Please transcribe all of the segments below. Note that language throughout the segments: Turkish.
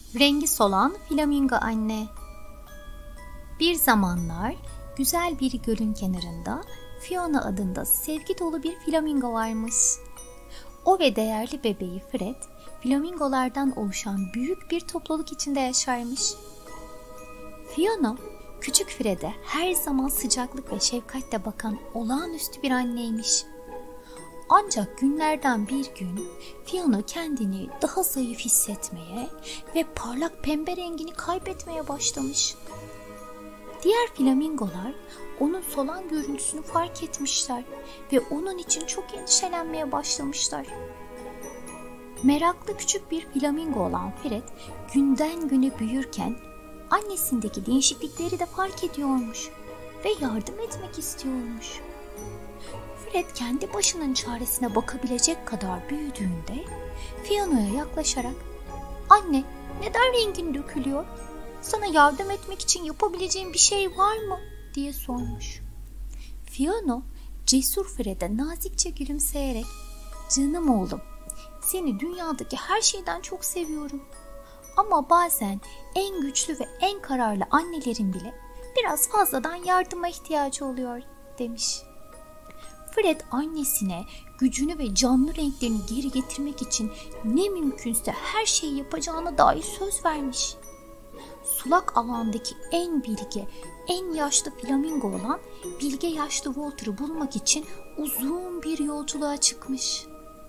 Rengi solan flamingo anne. Bir zamanlar güzel bir gölün kenarında Fiona adında sevgi dolu bir flamingo varmış. O ve değerli bebeği Fred, flamingolardan oluşan büyük bir topluluk içinde yaşarmış. Fiona, küçük Fred'e her zaman sıcaklık ve şefkatle bakan olağanüstü bir anneymiş. Ancak günlerden bir gün Fiona kendini daha zayıf hissetmeye ve parlak pembe rengini kaybetmeye başlamış. Diğer flamingolar onun solan görüntüsünü fark etmişler ve onun için çok endişelenmeye başlamışlar. Meraklı küçük bir flamingo olan Fred günden güne büyürken annesindeki değişiklikleri de fark ediyormuş ve yardım etmek istiyormuş. Fred kendi başının çaresine bakabilecek kadar büyüdüğünde Fiona'ya yaklaşarak "Anne, neden rengin dökülüyor? Sana yardım etmek için yapabileceğim bir şey var mı?" diye sormuş. Fiona, cesur Fred'e nazikçe gülümseyerek "Canım oğlum, seni dünyadaki her şeyden çok seviyorum. Ama bazen en güçlü ve en kararlı annelerin bile biraz fazladan yardıma ihtiyacı oluyor," demiş. Fred annesine gücünü ve canlı renklerini geri getirmek için ne mümkünse her şeyi yapacağına dair söz vermiş. Sulak alandaki en bilge, en yaşlı flamingo olan bilge yaşlı Walter'ı bulmak için uzun bir yolculuğa çıkmış.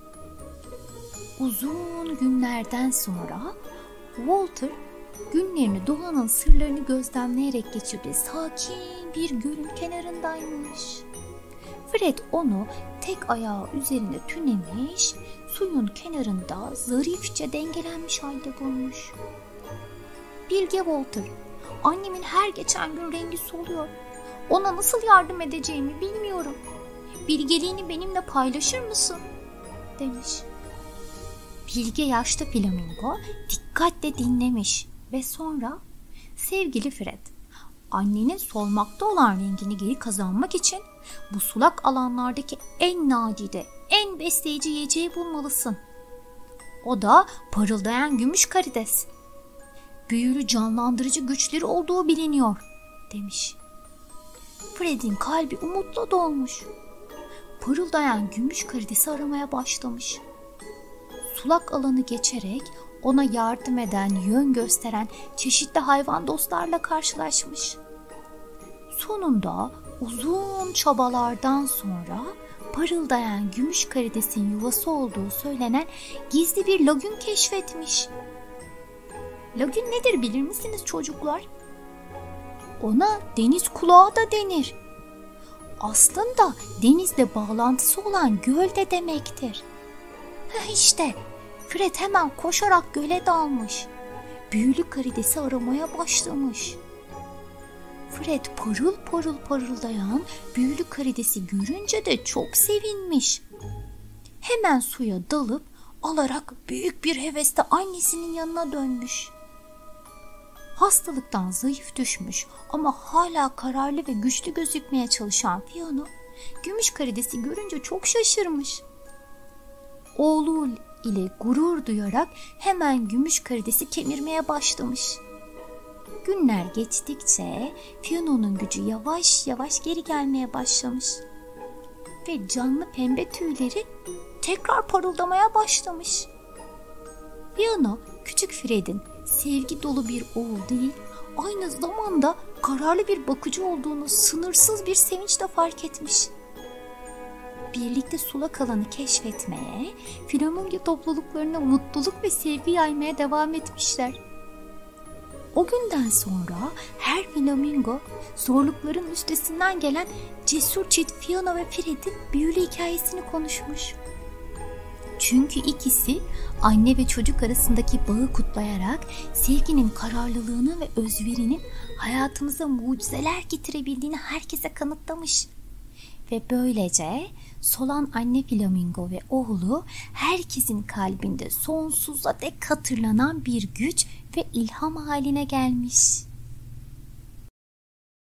Uzun günlerden sonra Walter günlerini doğanın sırlarını gözlemleyerek geçirdiği sakin bir gölün kenarındaymış. Fred onu tek ayağı üzerinde tünemiş, suyun kenarında zarifçe dengelenmiş halde bulmuş. "Bilge Walter, annemin her geçen gün rengi soluyor. Ona nasıl yardım edeceğimi bilmiyorum. Bilgeliğini benimle paylaşır mısın?" demiş. Bilge yaşlı flamingo dikkatle dinlemiş ve sonra "Sevgili Fred, annenin solmakta olan rengini geri kazanmak için bu sulak alanlardaki en nadide, en besleyici yiyeceği bulmalısın. O da parıldayan gümüş karides. Büyülü canlandırıcı güçleri olduğu biliniyor," demiş. Fred'in kalbi umutla dolmuş. Parıldayan gümüş karidesi aramaya başlamış. Sulak alanı geçerek ona yardım eden, yön gösteren çeşitli hayvan dostlarla karşılaşmış. Sonunda uzun çabalardan sonra parıldayan gümüş karidesin yuvası olduğu söylenen gizli bir lagün keşfetmiş. Lagün nedir bilir misiniz çocuklar? Ona deniz kulağı da denir. Aslında denizle bağlantısı olan göl de demektir. İşte Fred hemen koşarak göle dalmış. Büyülü karidesi aramaya başlamış. Fred parıl parıl parıldayan büyülü karidesi görünce de çok sevinmiş. Hemen suya dalıp alarak büyük bir hevesle annesinin yanına dönmüş. Hastalıktan zayıf düşmüş ama hala kararlı ve güçlü gözükmeye çalışan Fiona, gümüş karidesi görünce çok şaşırmış. Oğlu ile gurur duyarak hemen gümüş karidesi kemirmeye başlamış. Günler geçtikçe Fiona'nın gücü yavaş yavaş geri gelmeye başlamış. Ve canlı pembe tüyleri tekrar parıldamaya başlamış. Fiona, küçük Fred'in sevgi dolu bir oğul değil, aynı zamanda kararlı bir bakıcı olduğunu sınırsız bir sevinçle fark etmiş. Birlikte sulak alanı keşfetmeye, flamingo topluluklarına mutluluk ve sevgi yaymaya devam etmişler. O günden sonra her flamingo zorlukların üstesinden gelen cesur çift Fiona ve Fred'in büyülü hikayesini konuşmuş. Çünkü ikisi anne ve çocuk arasındaki bağı kutlayarak sevginin kararlılığını ve özverinin hayatımıza mucizeler getirebildiğini herkese kanıtlamış. Ve böylece solan anne flamingo ve oğlu herkesin kalbinde sonsuza dek hatırlanan bir güç ve ilham haline gelmiş.